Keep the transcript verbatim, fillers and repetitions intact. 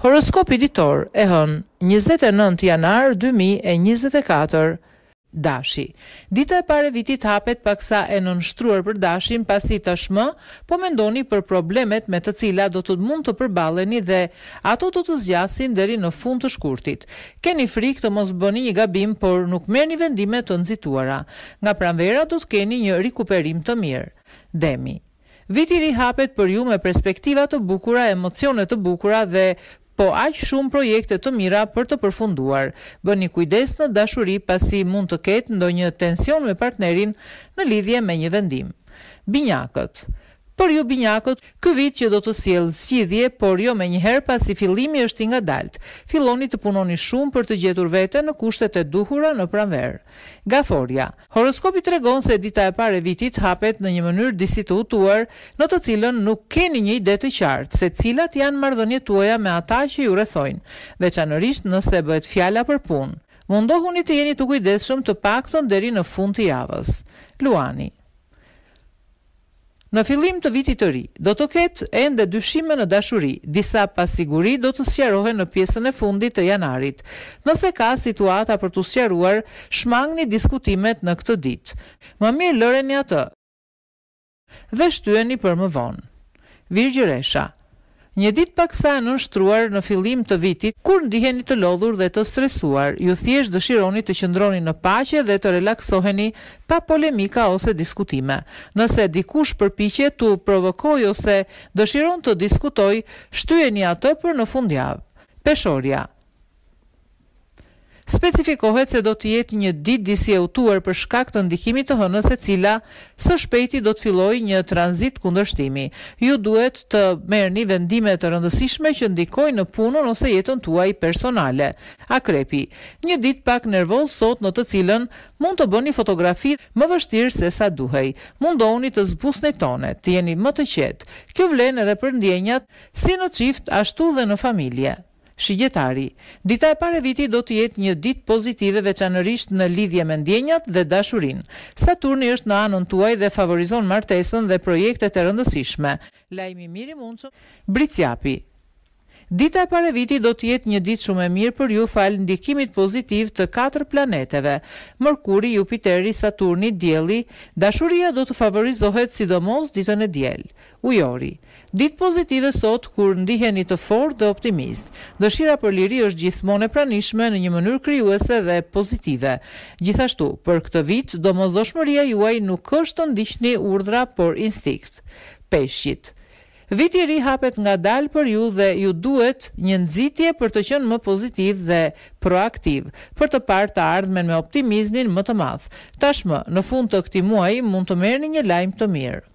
Horoskopi ditor e hënë njëzet e nëntë janar dy mijë e njëzet e katër. Dashi. Dita e parë e vitit hapet paksa e nënshtruar për dashin, pasi tashmë po mendoni për problemet me të cilat do të mund të përballeni dhe ato do të zgjasin deri në fund të shkurtit. Keni frikë të mos bëni një gabim, por nuk merrni vendime të nxituara. Nga pranvera do të keni një rikuperim të mirë. Demi. Viti i ri hapet për ju me perspektiva të bukura, emocione të bukura dhe po aq shumë projekte të mira për të përfunduar. Bëni kujdes në dashuri, pasi mund të ketë ndonjë tension me partnerin në lidhje me një vendim. Binjakët. Për ju binjakët, ky vit që do të sjellë zgjidhje, por jo menjëherë, pasi fillimi është i ngadalt. Filloni të punoni shumë për të gjetur veten në kushtet e duhura në pranverë. Gaforia. Horoskopi tregon se dita e parë e vitit hapet në një mënyrë disi të hutuar, në të cilën nuk keni një ide të qartë se cilat janë marrëdhëniet tuaja me ata që ju rrethojnë, veçanërisht nëse bëhet fjala për punë. Mundohuni të jeni të kujdesshëm të paktën deri në fund të javës. Luani. Në fillim të vitit të ri, do të ketë ende dyshime në dashuri, disa pasiguri do të sqarohen në pjesën e fundit të janarit. Nëse ka situata për të sqaruar, shmangni diskutimet në këtë ditë. Më mirë lëreni atë dhe shtyheni për më vonë. Virgjëresha. Një ditë paksa e nënshtruar në fillim të vitit, kur ndiheni të lodhur dhe të stresuar, ju thjesht dëshironi të qëndroni në paqe dhe të relaksoheni pa polemika ose diskutime. Nëse dikush përpiqet t'u provokojë ose dëshiron të diskutojë, shtyheni atë për në fundjavë. Peshorja. Specifikohet se do të jetë një ditë disi e hutuar për shkak të ndikimit të hënës, e cila së shpejti do të fillojë një tranzit kundërshtimi. Ju duhet të merrni vendime të rëndësishme që ndikojnë në punën ose jetën tuaj personale. Akrepi. Një ditë pak nervoz sot, në të cilën mund të bëni fotografi më vështirë se sa duhej. Mundohuni të zbusni tonet, të jeni më të qetë. Kjo vlen edhe për ndjenjat si në çift ashtu dhe në familje. Shigjetari. Dita e parë e vitit do të jetë një ditë pozitive, veçanërisht në lidhje me ndjenjat dhe dashurinë. Saturni është në anën tuaj dhe favorizon martesën dhe projektet e rëndësishme. Lajmi mirë i mundshëm. Bricjapi. Dita e parë e vitit do të jetë një ditë shumë e mirë për ju fal ndikimit pozitiv të katër planeteve: Mërkuri, Jupiteri, Saturni, Dielli. Dashuria do të favorizohet sidomos ditën e diel. Ujori. Ditë pozitive sot, kur ndiheni të fortë dhe optimist. Dëshira për liri është gjithmonë e pranishme në një mënyrë krijuese dhe pozitive. Gjithashtu, për këtë vit, domosdoshmëria juaj nuk është të ndiqni urdhra, por instinkt. Peshqit. Viti i ri hapet ngadalë për ju dhe ju duhet një nxitje për të qenë më pozitiv dhe proaktiv, për të parë të ardhmen me optimizmin më të madh. Tashmë, në fund të këtij muaji mund të merrni një lajm të mirë.